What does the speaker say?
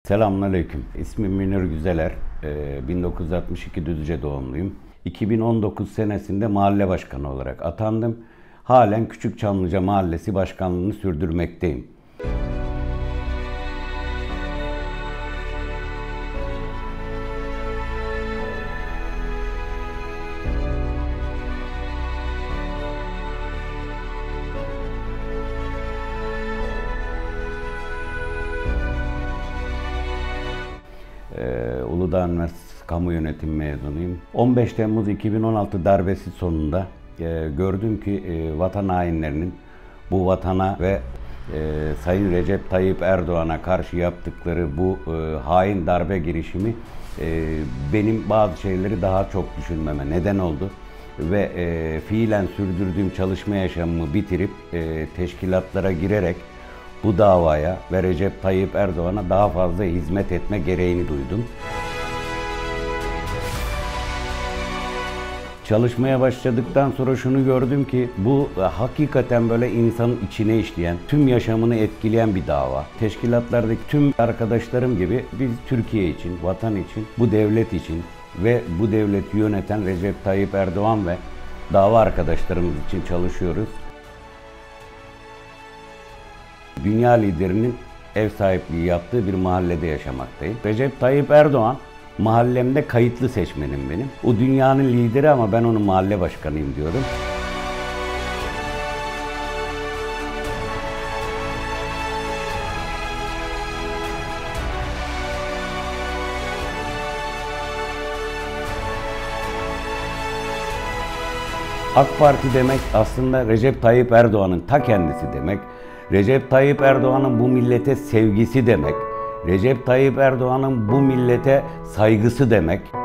Selamünaleyküm. İsmim Münir Güzeler. 1962 Düzce doğumluyum. 2019 senesinde mahalle başkanı olarak atandım. Halen Küçükçamlıca Mahallesi başkanlığını sürdürmekteyim. Uludağ Üniversitesi Kamu Yönetimi mezunuyum. 15 Temmuz 2016 darbesi sonunda gördüm ki vatan hainlerinin bu vatana ve Sayın Recep Tayyip Erdoğan'a karşı yaptıkları bu hain darbe girişimi benim bazı şeyleri daha çok düşünmeme neden oldu. Ve fiilen sürdürdüğüm çalışma yaşamımı bitirip teşkilatlara girerek bu davaya ve Recep Tayyip Erdoğan'a daha fazla hizmet etme gereğini duydum. Çalışmaya başladıktan sonra şunu gördüm ki bu hakikaten böyle insanın içine işleyen, tüm yaşamını etkileyen bir dava. Teşkilatlardaki tüm arkadaşlarım gibi biz Türkiye için, vatan için, bu devlet için ve bu devleti yöneten Recep Tayyip Erdoğan ve dava arkadaşlarımız için çalışıyoruz. Dünya liderinin ev sahipliği yaptığı bir mahallede yaşamaktayım. Recep Tayyip Erdoğan mahallemde kayıtlı seçmenim benim. O dünyanın lideri ama ben onun mahalle başkanıyım diyorum. AK Parti demek aslında Recep Tayyip Erdoğan'ın ta kendisi demek. Recep Tayyip Erdoğan'ın bu millete sevgisi demek. Recep Tayyip Erdoğan'ın bu millete saygısı demek.